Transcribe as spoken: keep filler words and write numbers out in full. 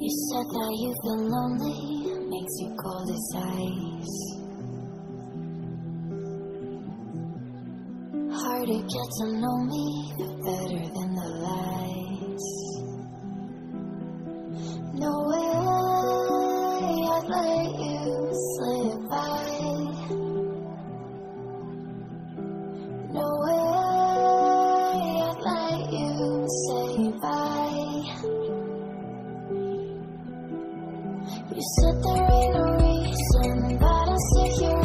You said that you feel lonely, makes you cold as ice. Hard to get to know me, but better than the lies. No way I'd let you slip by. No way I'd let you say bye. You said there ain't no reason, but I sit here